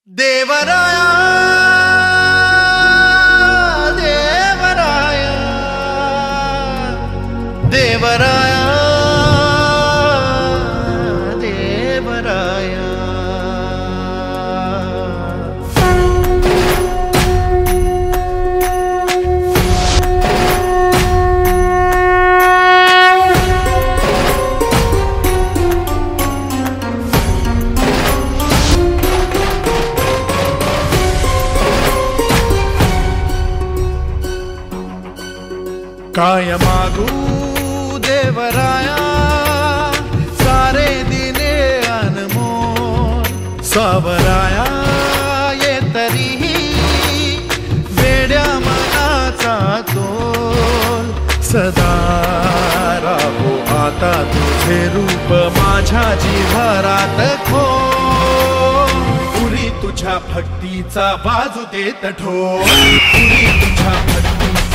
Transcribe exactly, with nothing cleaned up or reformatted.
देवराया देवराया देवराया देवराया काय मागू देवराया सारे दिने अनमोल सावराया ये तरीही वेड्या मनाचा तोल सदा राहो आता तुझे रूप माझ्या जिव्हारात खोल पुरी तुझ्या भक्तीचा बाजू देत ढोल पुरी तुझ्या भक्तीचा